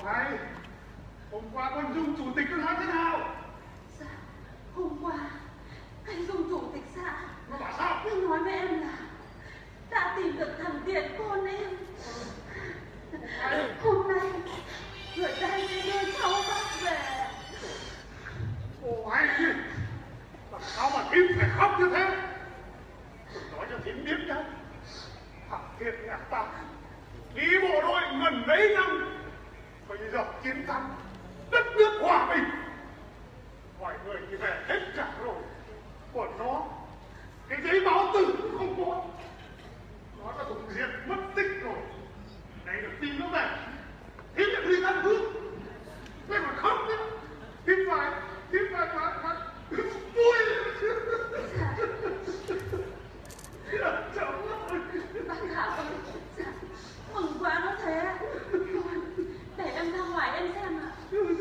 hay. Hôm qua con Dung chủ tịch nó nói thế nào? Dạ, hôm qua anh Dung chủ tịch xã nó bảo sao? nó nói với em là đã tìm được thằng Tiện con em. Hôm nay người ta sẽ đưa cháu bác về. Ồ hay chứ. Làm sao mà Thím phải khóc như thế? Đừng nói cho Thím biết nhá. Thằng Thiện nhà ta đi bộ đội ngần mấy năm, bây giờ chiến thắng, đất nước hòa bình, mọi người thì về hết cả rồi, còn nó cái giấy báo tử cũng không có, nó đã thuộc diện mất tích rồi. Này được tin nó về, Thím lại đi ăn hương, thế mà khóc nhá. Thím phải vui. Cháu ơi. Bác Thảo ơi, dạ, mừng quá nó thế. Thôi, để em ra ngoài em xem ạ.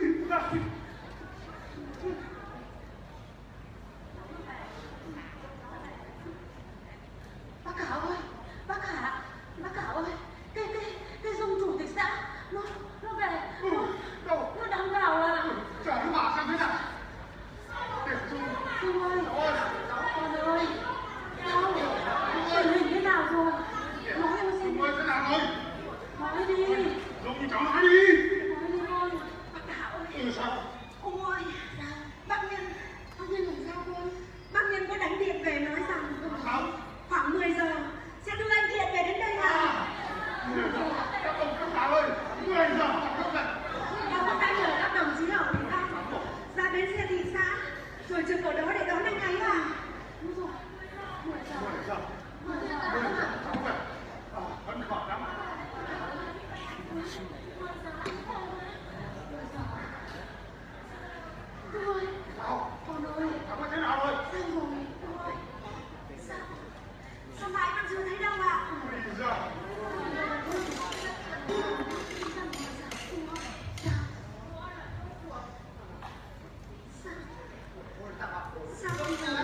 Bác Thảo ơi, bác Thảo ơi, cái Dung chủ tịch xã nó về, nó đang vào à. Chờ nó bảo xem thế nào. Dung ơi, con ơi, sao? Tình hình thế nào rồi? Nói em xem. Dung ơi, thế nào rồi? Nói đi. Dung cháu nói đi. Nói đi con. Bác Thảo ơi. Sao? Ôi, bác Nhân làm sao con? Bác Nhân có đánh điện về nói rằng khoảng 10 giờ sẽ đưa anh Thiện về đến đây à? 10 giờ, các ông các bà ơi, 10 giờ họ không về. Bác đã nhờ các đồng chí ở Bình An ra bến xe thị xã rồi trực ở đó để đón anh ấy à? Đúng rồi, 10 giờ. 10 giờ cháu về. Vẫn khỏi lắm. Ôi, con ơi, Cháu có thế nào rồi? sao rồi? Sao mãi vẫn chưa thấy đâu ạ? 10 giờ. Sao bây giờ?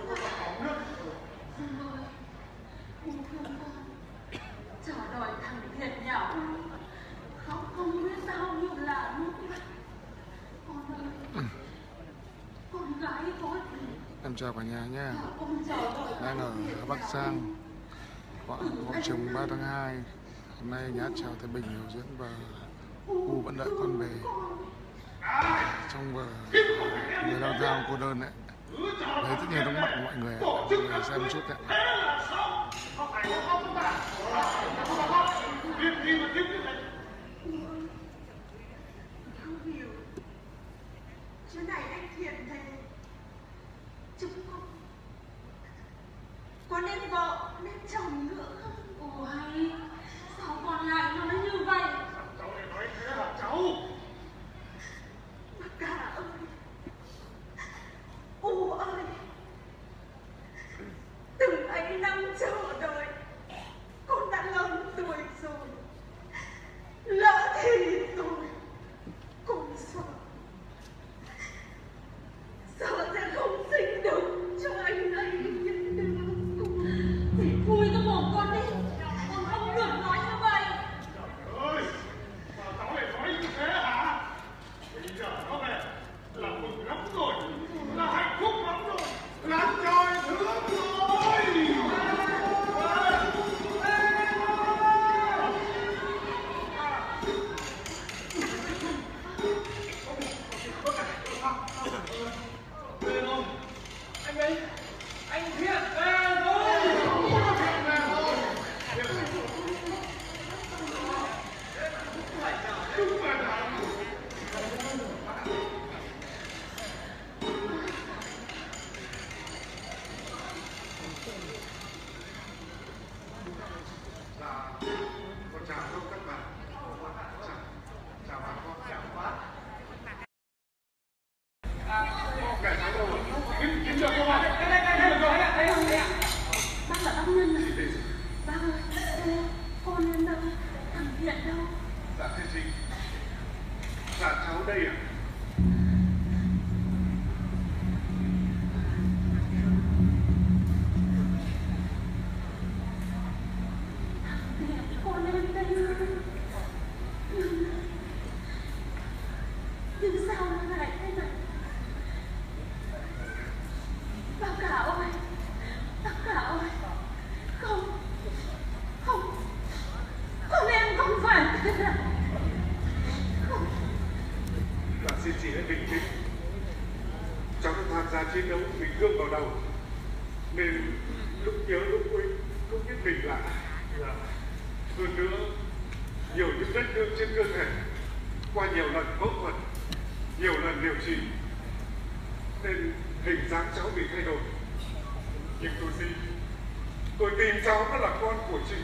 Dung ơi, thương con, chờ đợi thằng Thiện nhỏ, khóc không biết sao như là nước mắt. Con ơi, con gái có gì? Em chào cả nhà nhé. Con chờ đợi Đang ở Bắc Giang, hội chồng 3 tháng 2. Hôm nay nhà hát chào Thái Bình biểu diễn và U vẫn đợi con về. Trong vở Người lao thao cô đơn đấy. Đấy tất nhiên trong mắt của mọi người ạ. Mọi người xem một chút ạ. Không hiểu. Chứ này anh Thiện về chúng có nên vợ nên chồng nữa không? Ôi, sao con lại nói như vậy? Cháu lại nói thế hả cháu? Bác cả ơi, U ơi, từng ấy năm chờ đợi, con đã lớn tuổi rồi, lỡ thì rồi, con sợ sẽ không sinh được cho anh ấy nhận được. Thì vui cái mồm con đi, con không được nói như vậy. Trời ơi, mà cháu lại nói như thế hả? Bây giờ nó về là mừng lắm rồi, là hạnh phúc lắm rồi, là trời thương rồi. Về rồi, anh ấy, anh Thiện về rồi. Đúng là con chào các bạn. Chào bà con. Chào bác. Kể cháu đâu rồi? Kiếm được không ạ? Đây ạ. Bác là bác Nhân à? Bác ơi, con em đâu? Thằng Thiện đâu? Dạ thưa chị. Dạ cháu đây ạ. Thiện, con em đây ơi. chiến đấu bị thương vào đầu, nên lúc nhớ lúc quên không biết mình là hơn nữa nhiều những vết thương trên cơ thể qua nhiều lần phẫu thuật, nhiều lần điều trị nên hình dáng cháu bị thay đổi. Nhưng tôi tin cháu nó là con của chị.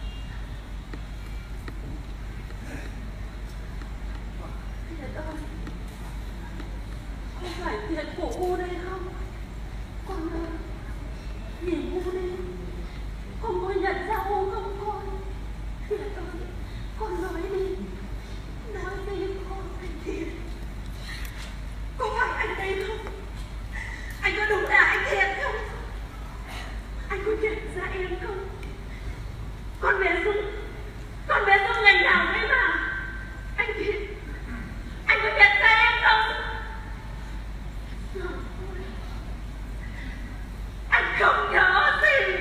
Thiệt ơi, không phải Thiệt của U đây không? Con ơi, nhìn U đi, con có nhận ra U không con? Thiệt ơi, con nói đi con. Thiệt, có phải anh đây không? Anh có đúng là anh Thiệt không? Anh có nhận ra em không? Con bé Dung ngày nào đấy mà. Anh Thiệt, anh có nhận ra em không? Anh không nhớ gì.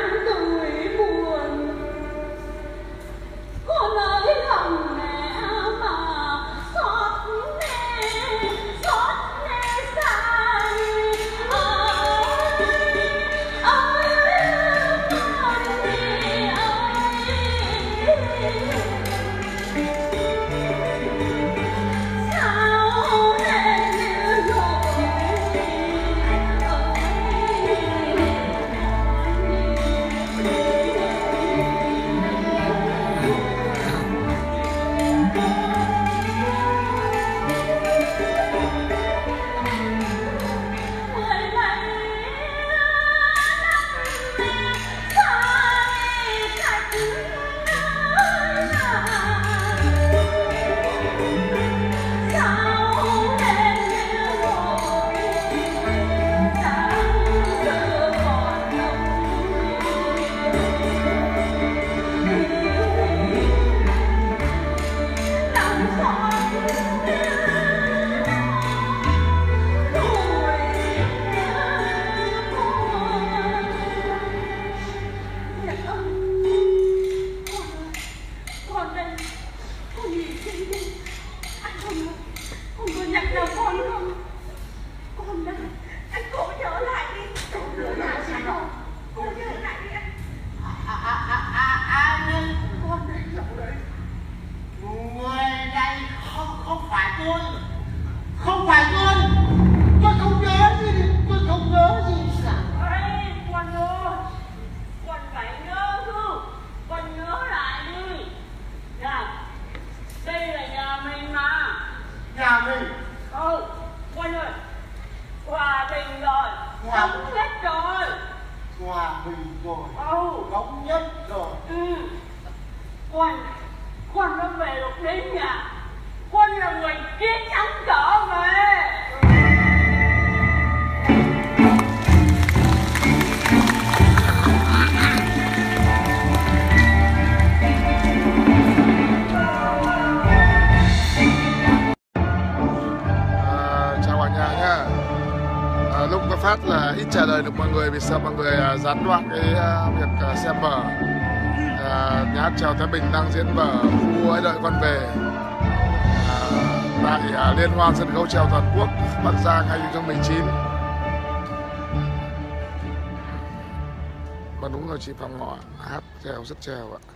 Con ơi lòng mẹ Anh không có nhắc nhở con không? Con đây, anh cố nhớ lại đi. Cố nhớ lại đi con. Cố nhớ lại đi anh. Anh ơi, Con đây. người này không phải tôi. Không phải tôi không nhớ gì, tôi không nhớ gì cả. Ê, con ơi, con phải nhớ chứ, con nhớ lại đi. Này, đây là nhà mình mà. Nhà mình. Con ơi, hòa bình rồi, thống nhất rồi. Hòa bình rồi, thống nhất rồi. Con đã về được đến nhà. Con là người chiến thắng trở về. Chào cả nhà nhá. Lúc có phát là ít trả lời được mọi người vì sợ mọi người gián đoạn cái việc xem vở. Nhà hát chèo Thái Bình đang diễn vở Phu Hãy Đợi Con Về tại Liên hoan sân khấu chèo toàn quốc Bắc Giang 2019. Và đúng rồi, chị Phạm Ngọ hát chèo rất chèo ạ.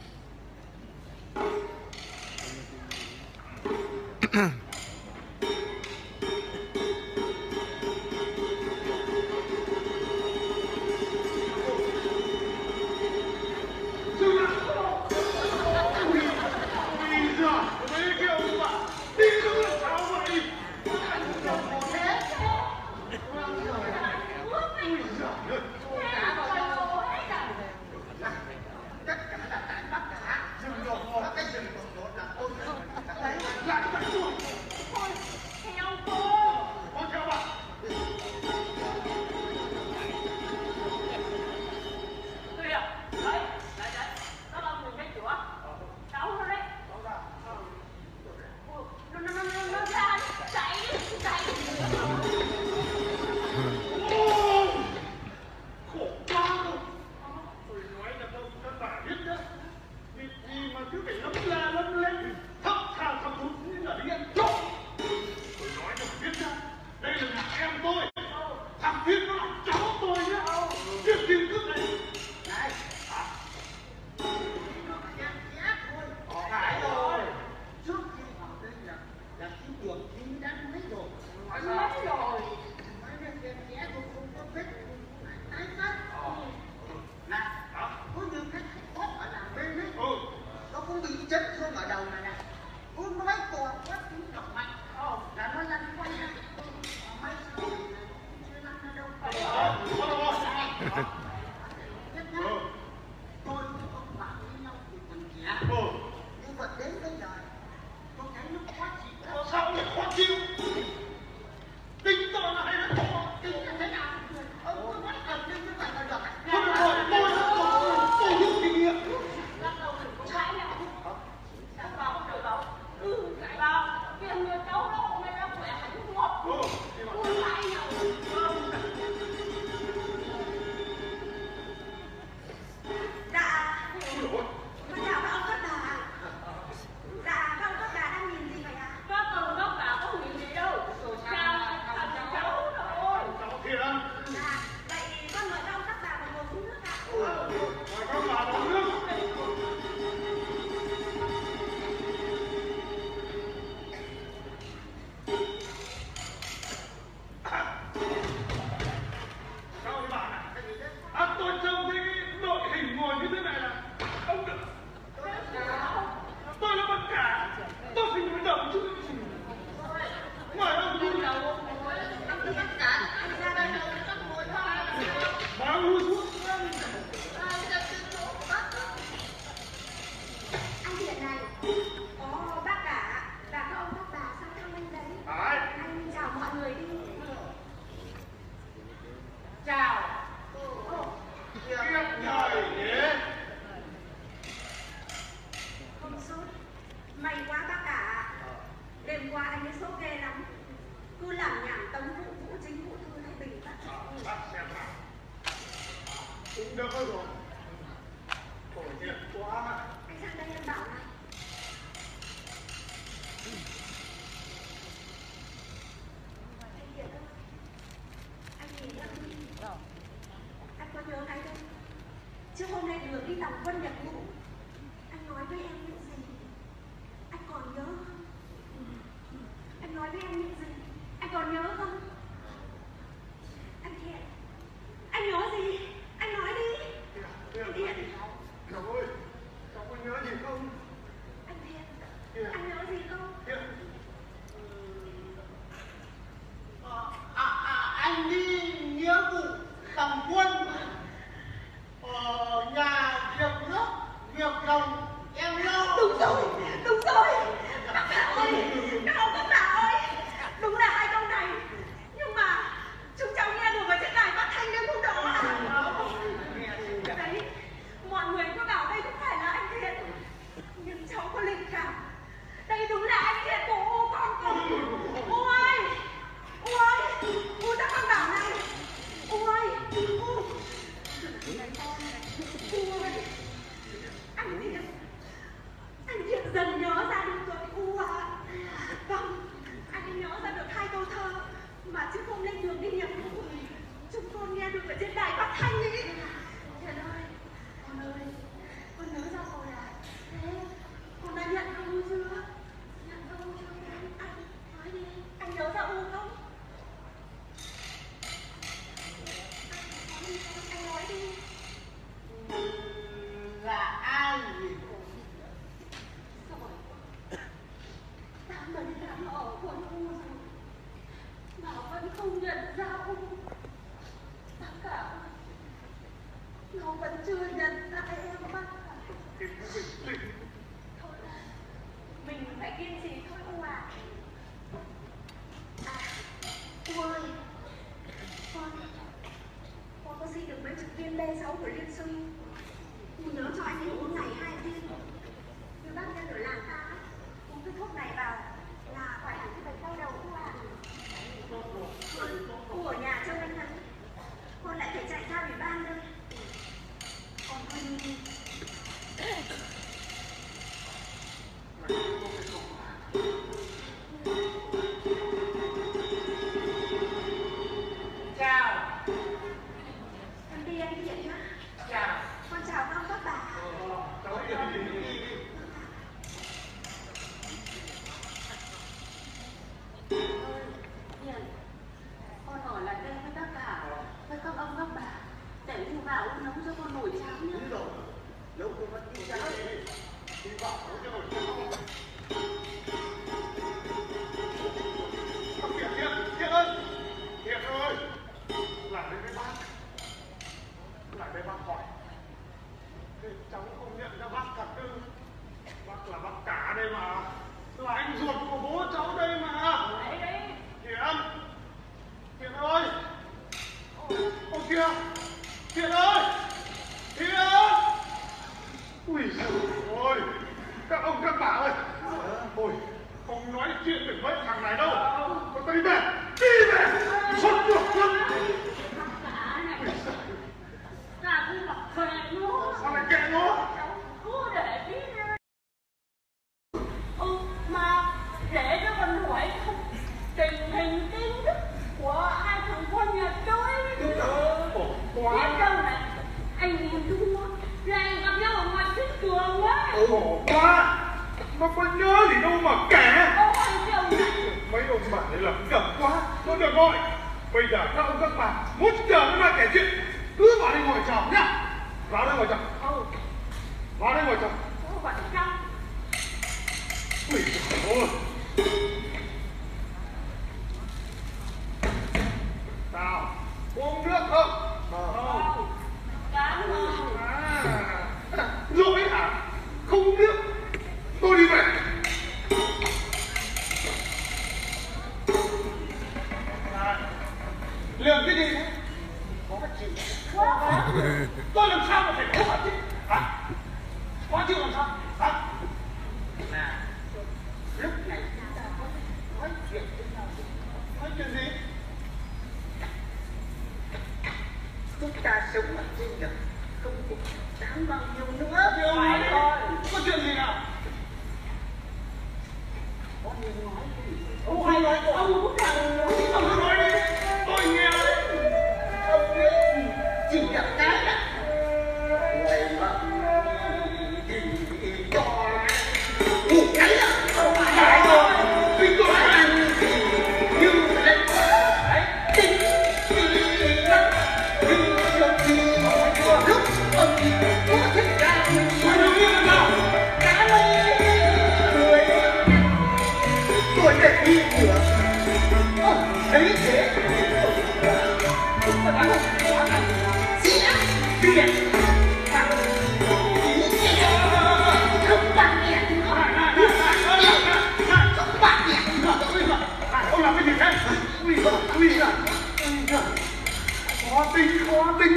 Được rồi. Khổ thiệt quá. Anh sang đây em bảo này. mà chứ không lên đường đi nhập ngũ. Chúng con nghe được ở trên đài phát thanh ấy. Thiện ơi, con nhớ ra rồi à? Thế con đã nhận công chưa? Nhận công chưa? Anh Nói đi. anh nhớ ra U không? Anh nói đi. Là ai gì? Rồi, 8 ở quân U rồi mà vẫn không nhận ra U. Tất cả nó vẫn chưa nhận ra em bác ạ. Thôi, mình phải kiên trì thôi U à. U ơi, con có xin được mấy chục viên B6 của Liên Xung. U nhớ cho anh ấy uống ngày 2 viên. Như bác nhân ở làng ta uống cái thuốc này vào là khỏi hẳn cái bệnh đau đầu U à. U ở nhà trông anh hắn, con lại phải chạy ra ủy ban đây. Con thôi đi. Chào. Em đi anh Thiện nhá. Chào. Con chào các ông các bà. Cháu đi. Ơi, Hiền, con ở lại đây với tất cả, với các ông các bà, để đi vào nấu cho con nồi cháo nhé. Đúng rồi. Nếu cô vẫn đi cháo thì bảo nấu cho nồi cháo. Thiện ơi! Thiện ơi! Lại đây với bác. Lại đây bác hỏi. Thế cháu không nhận ra bác thật ư? Bác là bác cả đây mà. Là anh ruột của bố cháu đây mà. Đấy đấy. Thiện! Thiện ơi! Ô kìa! Thiện ơi! Thiện! Ui giời ơi! Các ông các bà ơi! Thôi, không nói chuyện được với thằng này đâu. Con đi về! Đi về! Xuất ruột lắm! Cả này, cả cứ mặc kệ nó. Sao lại kệ nó? Cháu cứ để tí nha. Mà để cho con hỏi không tình hình tin tức của hai thằng con nhà tôi. Biết đâu này, anh em chúng nó lại gặp nhau ở ngoài trước trường ấy. Khổ quá! Nó có nhớ gì đâu mà kể! Ôi chồng này. Mấy ông bà này làm gầm quá! Nó được rồi! Bây giờ các ông các bà muốn chờ nó ra kể chuyện, cứ vào đây ngồi chờ nhá! Vào đây ngồi chờ! Vào đây ngồi chờ! Có vậy chăng? Ui trời ơi! Sao? Uống nước không? Không. Cảm ơn. Dỗi hả? Không uống nước. Tôi đi về. Liềm cái gì thế? Có cái chịu. Tôi làm sao mà phải khó chịu? Hả? Khó chịu làm sao? Hả? Nè, lúc này chúng ta có nói chuyện với nhau. Nói chuyện gì? Chúng ta sống ở trên đời không có đáng bao nhiêu nữa. Phải thôi. Có chuyện gì nào? Có nên nói gì? Ông hay nói ông cũng thằng. Ông nói đi. Tôi nghe đấy. Ông ấy chỉ là cái là ngoài mặt thì cho một cái là không phải rồi. Vì có ăn thì như lên tính thì lắm. Nhưng trong khi lúc ông có thể ra Mày đừng nghe lần nào. cá lây người tôi để đi nữa. Thấy thế Tiền không bằng tiền nữa. Không bằng tiền nữa. Ông làm cái gì thế? Ui giời. Khó tính.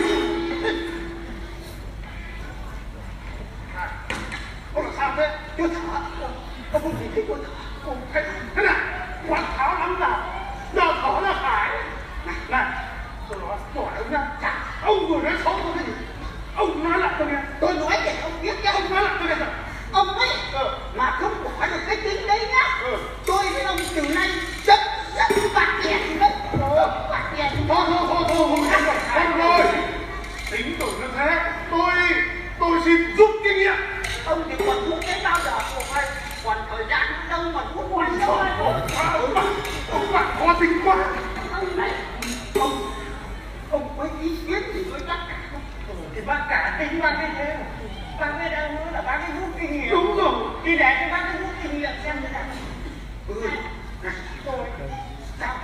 Ông làm sao thế? Tôi thở. Ông không nhìn thấy tôi thở. Ông thấy thế nào? Quán tháo lắm nào? Giờ thở là phải. Này, tôi nói ông nhá. Ông vừa nói xấu tôi cái gì? Ông nói lại tôi nghe. Tôi nói để ông biết nhá. Ông nói lại tôi nghe rồi. Ông ấy mà không bỏ được cái tính đấy nhá. Ừ. Tôi với ông từ nay rất bạc tiền đấy.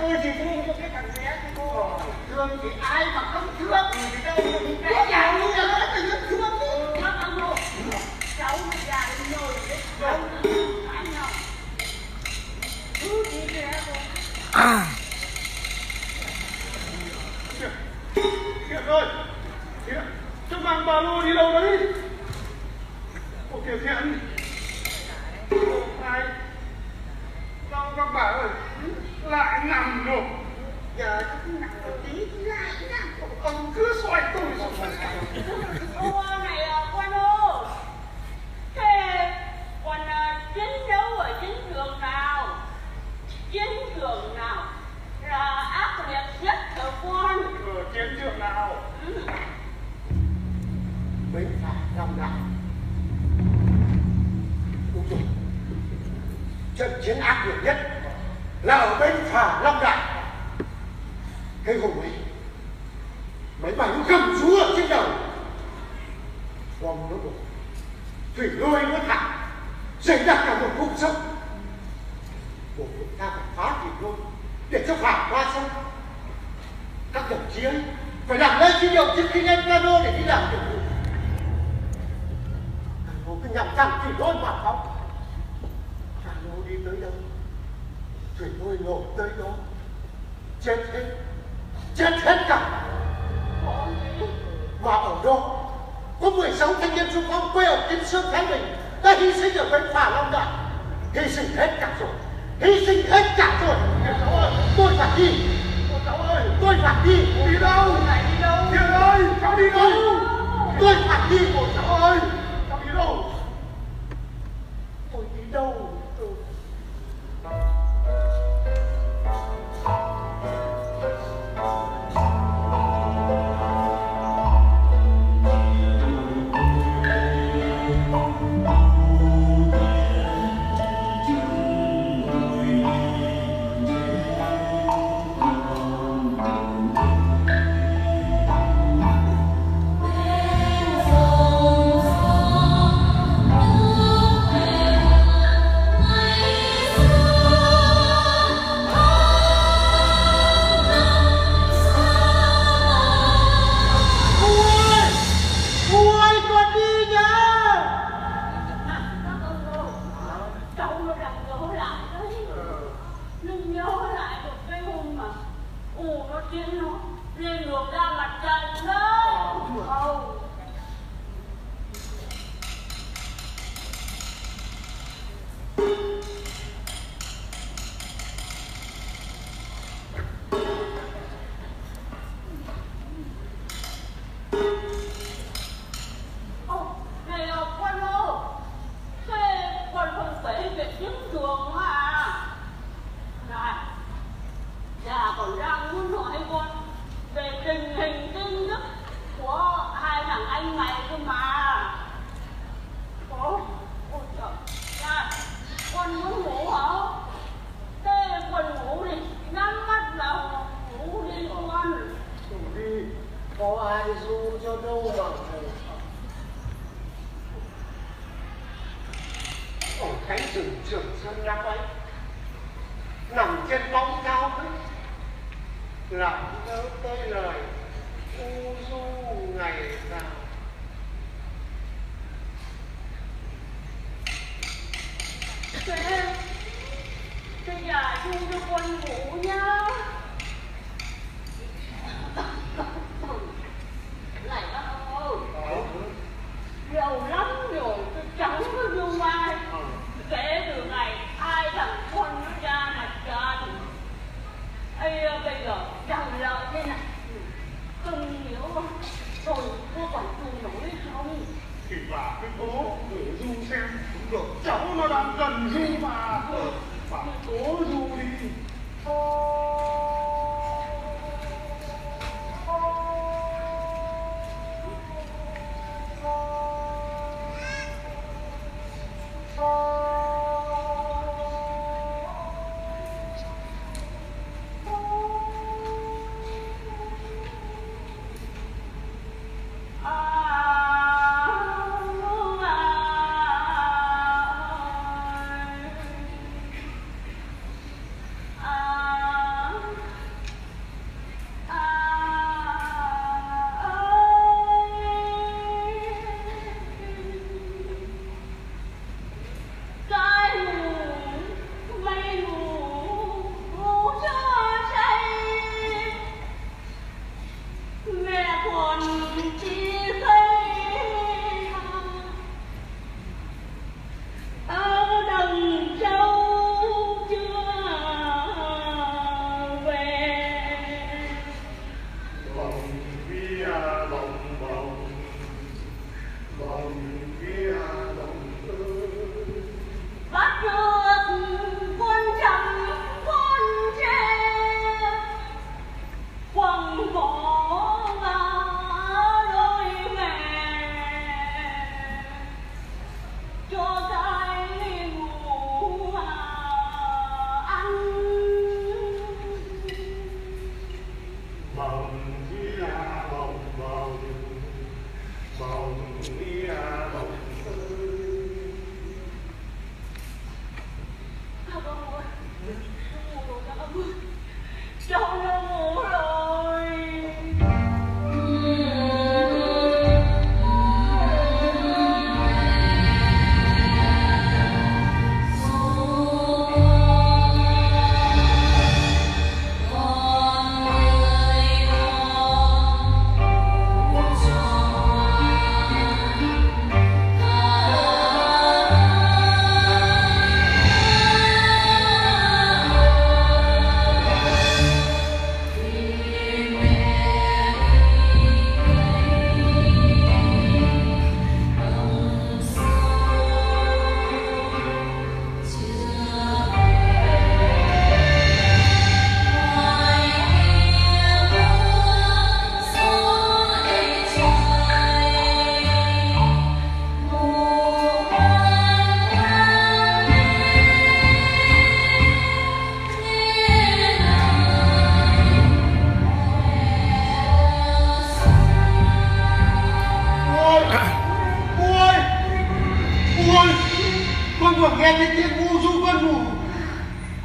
Cô chỉ thương cho cái thằng bé của cô. Thương thì ai mà không thương thì đâu. Cái nhà như là nó tự nhiên thương đi. Bác ông nội, cháu mà già lên rồi đấy, cháu anh nào. Cứ đi kìa cô. Thiện ơi, Thiện, chứ mang ba lô đi đâu đấy? Ôi kìa Thiện, này, sao các bà ơi, lại nằm rồi. Giờ nó cứ nằm một tí lại nằm. Ông cứ xoay tôi xoay. Ô này quan ơi, thế quan chiến đấu ở chiến trường nào? Chiến trường nào là ác liệt nhất ở quan? Ở chiến trường nào? Bến phà Long Đại. Đúng rồi. Trận chiến ác liệt nhất là ở bến phà Long Đại. Cái hôm ấy, máy bay nó gầm rú ở trên đầu. Bom nó đổ, thủy lôi nó thẳng, dày đặc cả một vùng sông. Bộ đội ta phải phá thủy lôi để cho phà qua sông. Các đồng chí ấy phải làm lễ truy điệu trước khi lên cano để đi làm nhiệm vụ. Cano cứ nhằm thẳng thủy lôi mà phóng. Cano đi tới đâu, thủy lôi nổ tới đó. Chết hết cả. Mà ở đó có 16 thanh niên xung phong quê ở Kim Sơn Thái Bình đã hy sinh ở bến phà Long Đại. Hy sinh hết cả rồi. Hy sinh hết cả rồi. Cháu ơi, tôi phải đi. Cháu ơi, tôi phải đi. Đi đâu? Đi đâu? Thiện ơi, cháu đi đâu? Tôi phải đi. Cháu ơi, cháu đi đâu? Tôi đi đâu?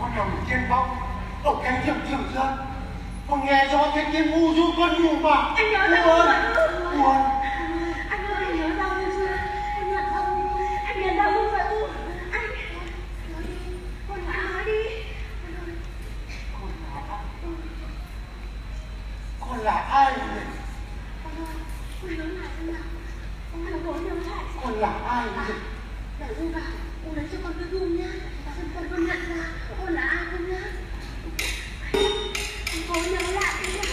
cầm trên bóng ở cánh trường Trường Sơn. Con nghe rõ thế kia ngu du con nhủ mà. Anh nhớ ra buồn. Anh ơi, anh nhớ ra chưa? Anh nhận không? Anh nhận ra không phải U. Anh nói đi, con nói đi. Con là ai vậy? Con ơi, con nhớ lại xem nào. Con nhớ lại. Con là ai vậy? Để U vào, U lấy cho con cái gương nhá. Xem con nhận ra con là ai không nhá. Anh cố nhớ lại đi nhá.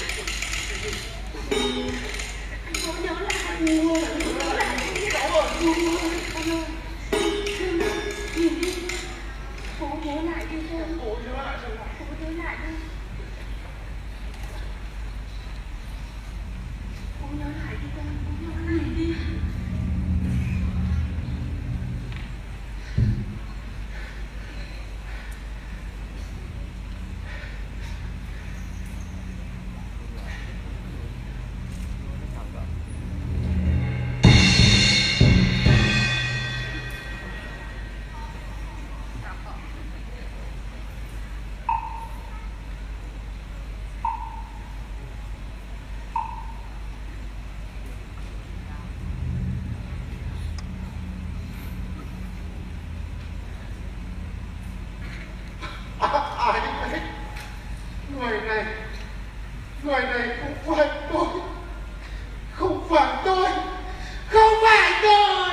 Anh cố nhớ lại. U ơi, nhớ lại đi nhá. Con ơi, nhìn đi. Cố nhớ lại đi con. Cố nhớ lại xem nào. Cố nhớ lại đi. Cố nhớ lại đi con. Cố nhớ lại đi. Ai đấy? Người này không phải tôi. Không phải tôi. Không phải tôi.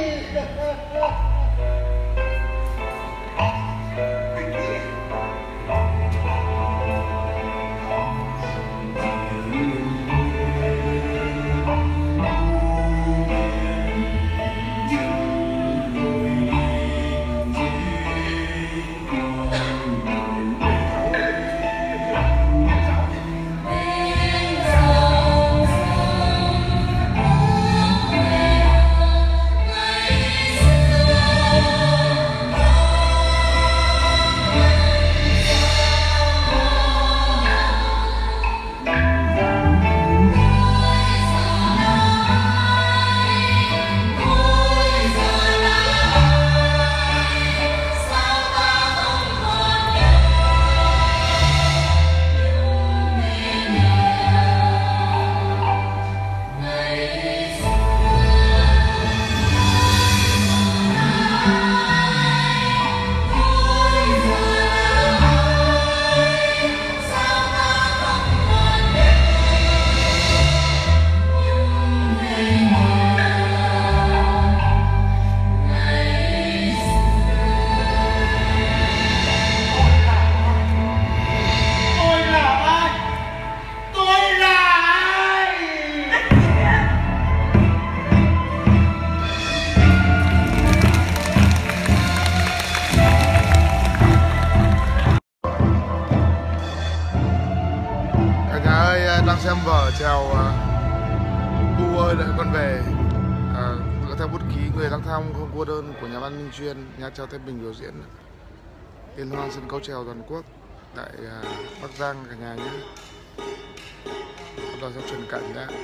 Đang xem vở trèo U ơi đợi con về, dựa theo bút ký người lang thang không cô đơn của nhà văn Minh Chuyên, nhà trèo Thái Bình biểu diễn liên hoan sân khấu trèo toàn quốc tại Bắc Giang cả nhà nhé. Bắt đầu theo truyền cảnh nhé.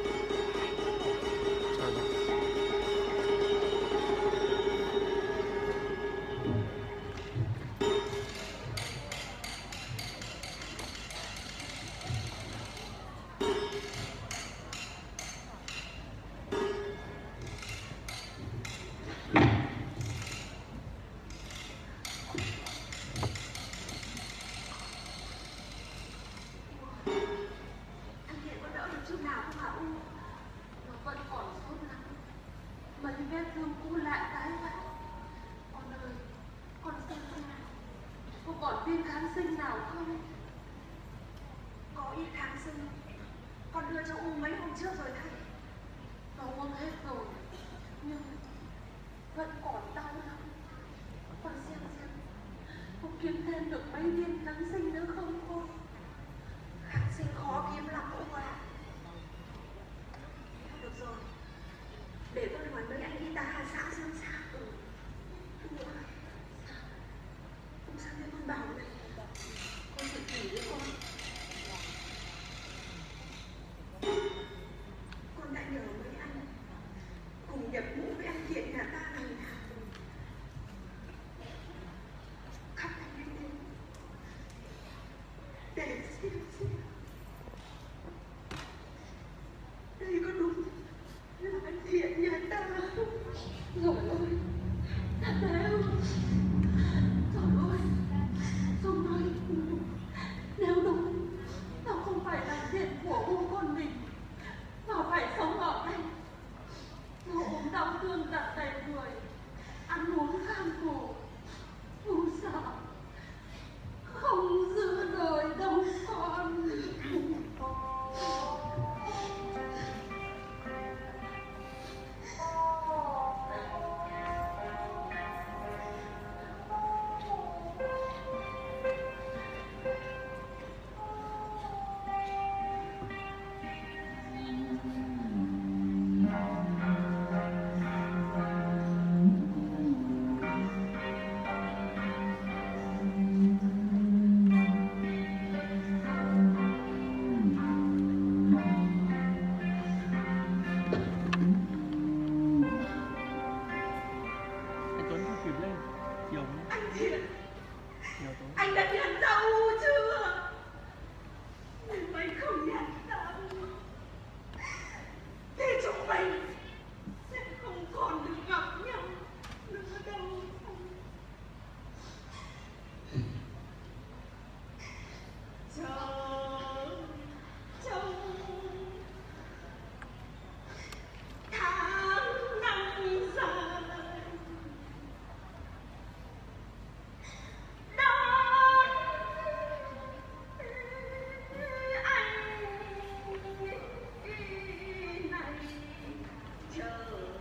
vết thương cũ lại tái phát. Con ơi, con xem nào, có còn viên kháng sinh nào không? Có ít kháng sinh, con đưa cho U mấy hôm trước rồi thầy. Nó uống hết rồi, nhưng vẫn còn đau lắm. Con xem, có kiếm thêm được mấy viên kháng sinh nữa không con? Kháng sinh khó kiếm lắm U ạ. Được rồi, để con hỏi với anh y tá Hà xã xem sao. U ơi, sao thế con bảo này? Con tự kỷ với con. Con đã nhờ mấy anh cùng nhập ngũ với anh Thiện nhà ta lần nào. Khắp anh anh anh đã nhận ra U chưa? Nếu anh không nhận ra U thì chúng mình sẽ không còn được gặp nhau nữa đâu. Tháng năm dài đón anh này chờ.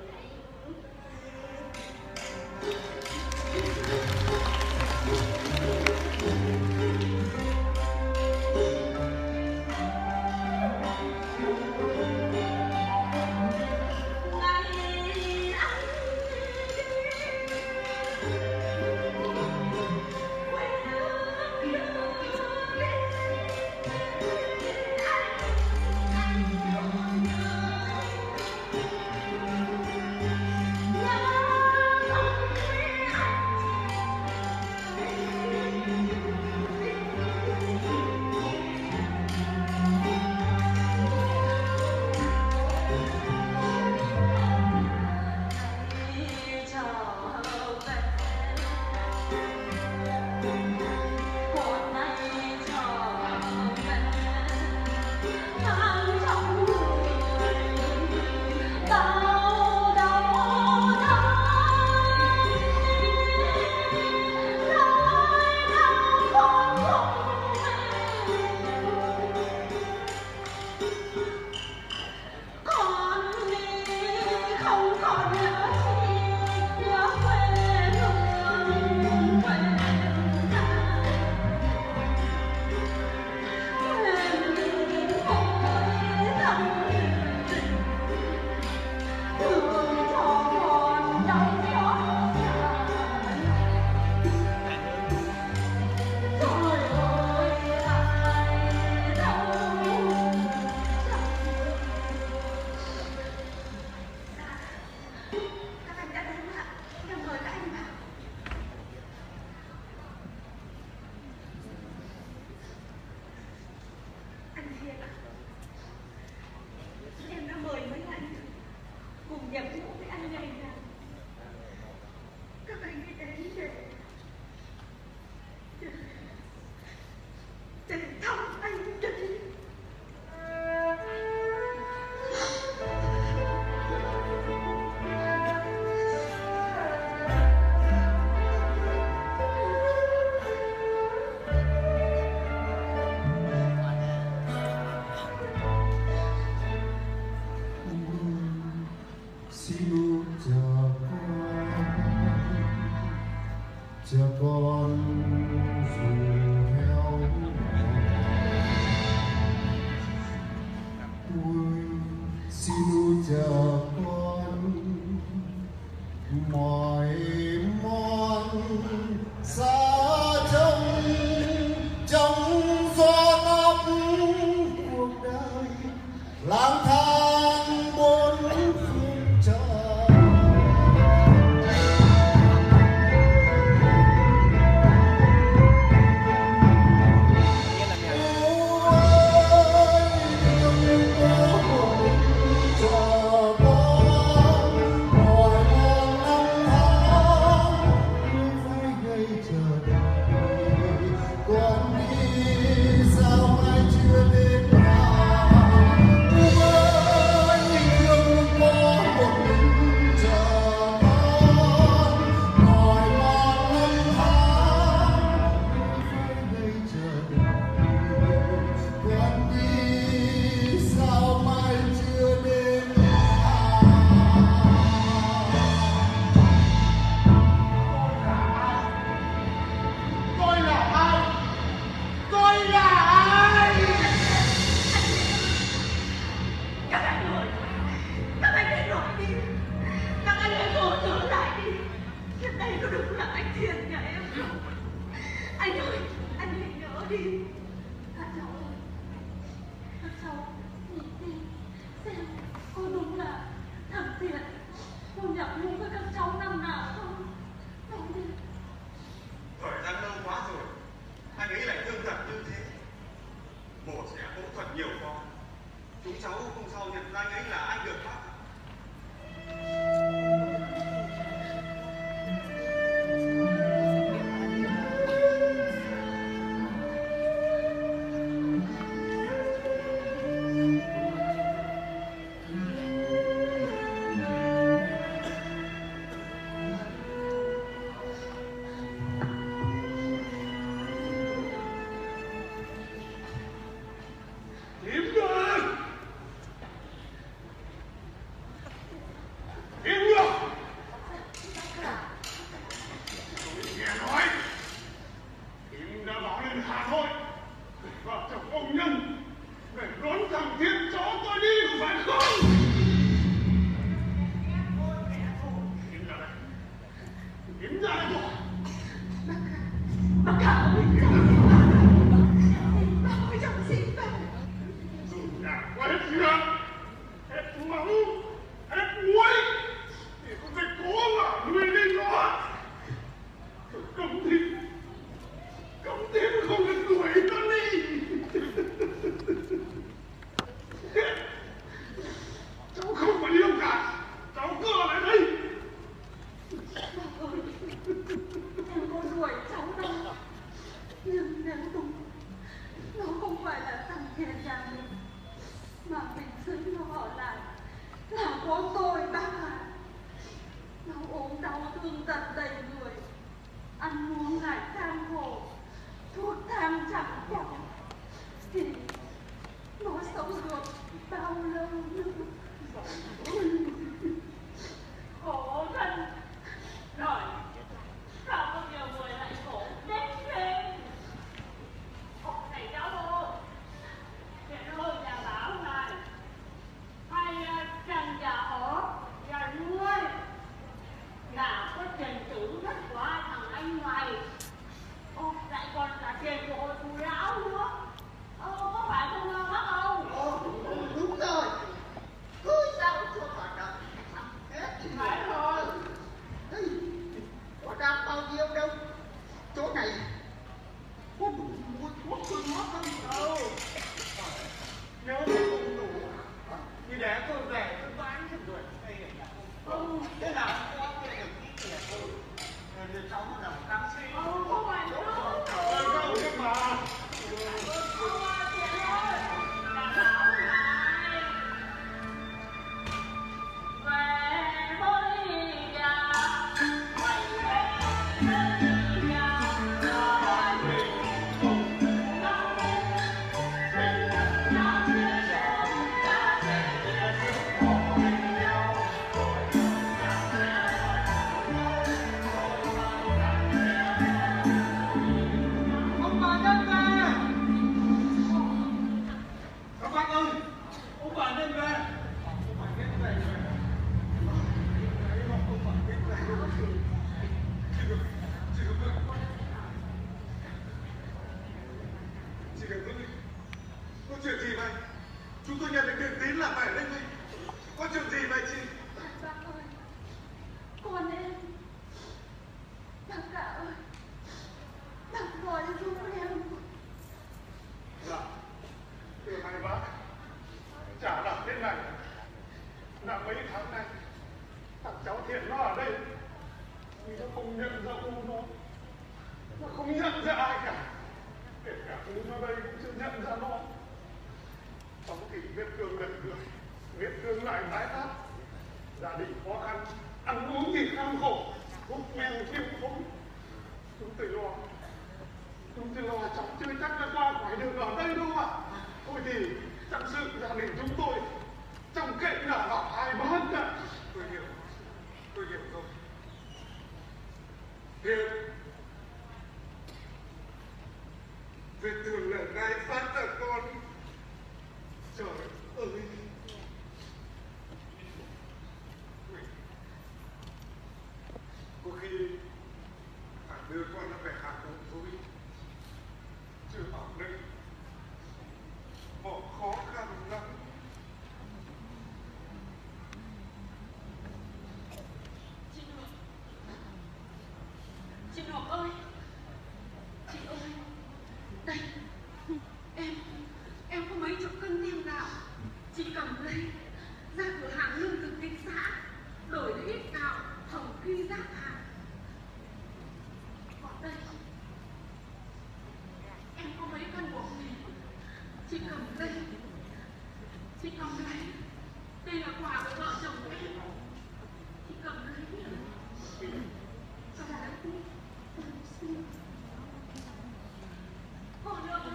Em đã mời mấy anh cùng nhập ngũ với anh ngày nào các anh ấy đến để thăm anh đấy. Xin chờ con dù heo ôi xin chờ con mỏi mòn xa trong gió tóc cuộc đời lang thang bốn phương trời. Bác Khảo ơi, bác ơi, chồng xin bác. Dùng nhà qua hết rượu, hết máu, hết muối, thì con phải cố mà nuôi lên nó. Công ty không được đuổi nó đi. Cháu không phải yêu cả, cháu cứ ở lại đây. Bác ơi, em có đuổi cháu đâu. Nhưng nếu đúng, nó không phải là thằng kia nhà mình, mà mình giữ nó ở lại là có tôi bác ạ. Nó ốm đau thương tật đầy người, ăn uống lại gian khổ, thuốc thang chẳng có, thì nó sống được bao lâu nữa. Khổ thân rồi, sao có nhiều người lại khổ đến thế? Ông thầy giáo ơi, hiện ơi nhà báo này, hay trần nhà ở, nhà nuôi, là có tiền tử rất quá thằng anh này. Ô, lại còn cả tiền của hội phụ lão nữa. Có phải không bác không? Đúng rồi. Cứ sao cho hoạt động hết thì phải rồi. Có đang bao nhiêu đâu. Chỗ này có đủ mua thuốc cho nó không? Nhớ là không đủ. Thì để tôi về tôi bán cho người đây là không. Thế nào cũng có tiền được ít tiền thôi. Để cháu nó làm tăng sinh. Không phải đâu. Cảm ơn cậu chứ mà. Có chuyện gì vậy? Chúng tôi nhận được điện tín là phải lên đây. Có chuyện gì vậy chị? Bác ơi, con em. Bác cả ơi, bác gọi giúp em. Dạ, thưa hai bác, chả làm thế này. Là mấy tháng nay, thằng cháu Thiện nó ở đây, nhưng nó không nhận ra nó không nhận ra ai cả. Kể cả chú nó đây cũng chưa nhận ra nó. Cháu thì vết thương gần người, vết thương lại tái phát. Gia đình khó khăn, ăn uống thì kham khổ, thuốc men thiếu thốn. Chúng tôi lo cháu chưa chắc đã qua khỏi đường ở đây đâu ạ. Thôi thì chẳng sự gia đình chúng tôi trong cạnh là gặp hai bác ạ. Tôi hiểu rồi. Hiền, vết thương lần này phát là con. Trời ơi. Có khi phải đưa con nó về Hà Nội thôi. Chứ ở đây họ khó khăn lắm. Chị Ngọc ơi, chị ơi, đây, em có mấy chục cân tiền gạo, chị cầm lấy, ra cửa hàng lương thực thị xã, đổi lấy ít gạo, hỏng khi rác hàng. Còn đây, em có mấy cân bột mì, chị cầm đây, chị cầm lấy, đây là quà của vợ chồng em, chị cầm lấy. Con ơi,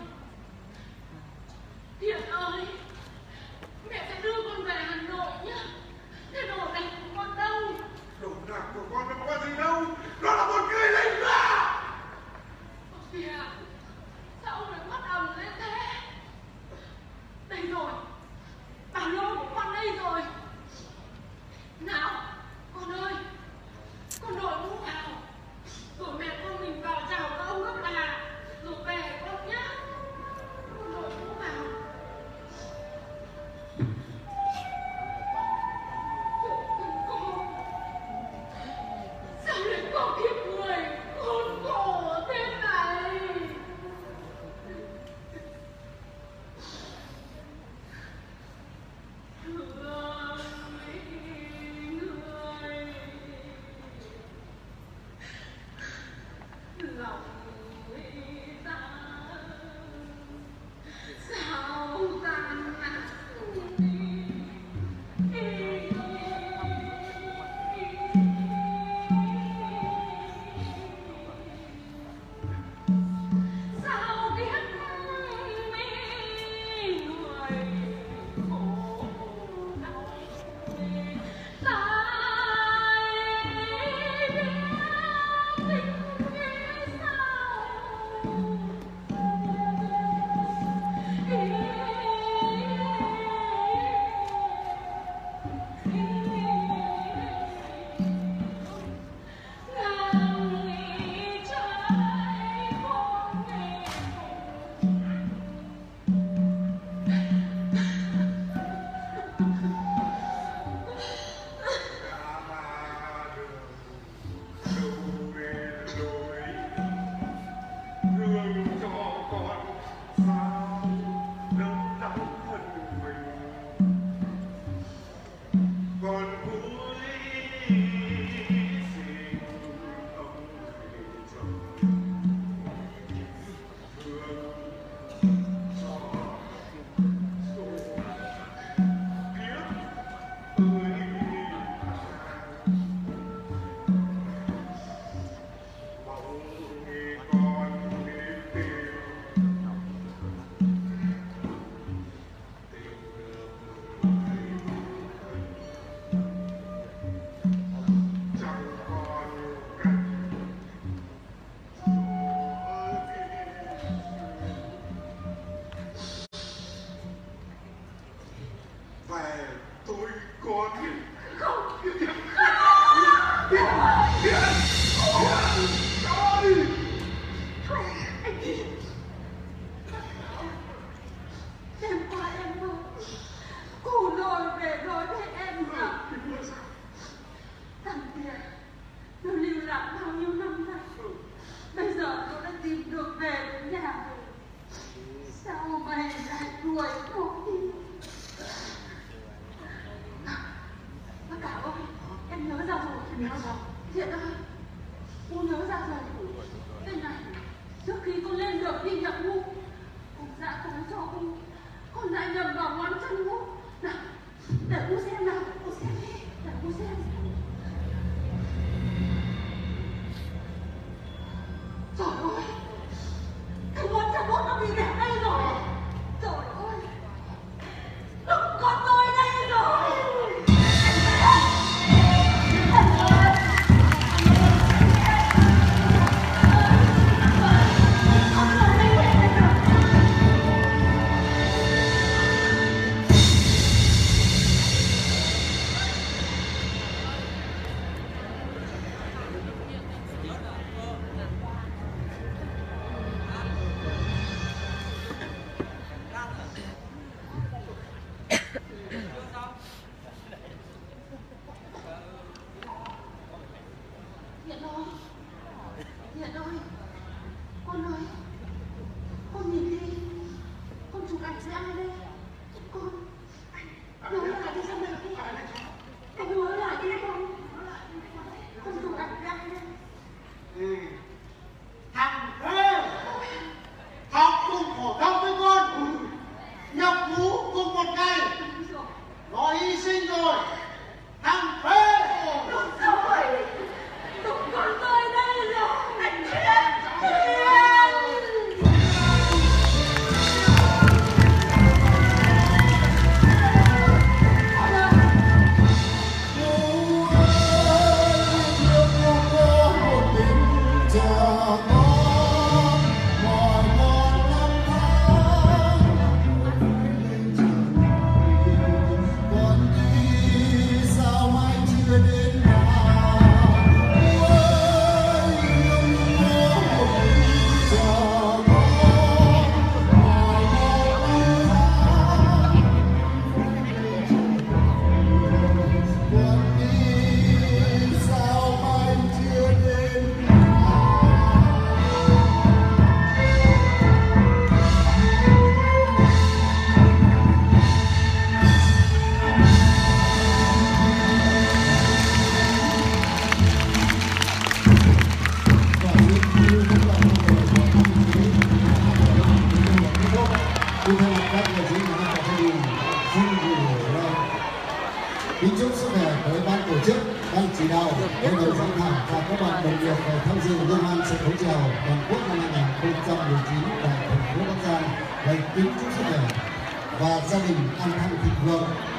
Thiện ơi, mẹ sẽ đưa con về Hà Nội nhá. Thế đồ này của con đâu? Đồ đạc của con nó có gì đâu. Nó là một người lính mà. Kìa, sao ông lại mất ầm lên thế? Đây rồi, bà lô của con đây rồi. Nào, con ơi, con đội mũ vào, rồi mẹ con mình vào chào các ông các bà. Anh Kiệt. Đêm qua em mơ, cô lôi về nói với em rằng thằng Kiệt nó lưu lạc bao nhiêu năm nay, bây giờ nó đã tìm được về đến nhà rồi. Sao mày lại đuổi nó đi? Bác cả ơi, em nhớ ra rồi. Thiện ơi, cô nhớ ra rồi. Đây này, trước khi con lên được đi nhập ngũ, con đã nói cho con đã nhầm vào ngón chân ngũ. Nào, để cô xem nào, cô xem đi, để cô xem. Trời ơi, cái ngón chân ngũ nó bị đẹp đây rồi. Trời ơi, đừng con tôi đây rồi. Thiện ơi, con nhìn đi, con chụp ảnh với ai đây? Con nhớ lại đi xem nào đi, con nhớ lại đi con chụp ảnh với ai đây? Thằng Thơ học cùng phổ thông với con, nhập ngũ cùng một ngày, nó hy sinh rồi. Thằng Thơ Đúng rồi, đúng con tôi đây rồi, anh Thiện. Kính chúc sức khỏe tới ban tổ chức, ban chỉ đạo, hội đồng giám khảo và các bạn đồng nghiệp về tham dự liên hoan sân khấu chèo toàn quốc năm 2019 tại thành phố Bắc Giang. Kính chúc sức khỏe và gia đình an khang thịnh vượng.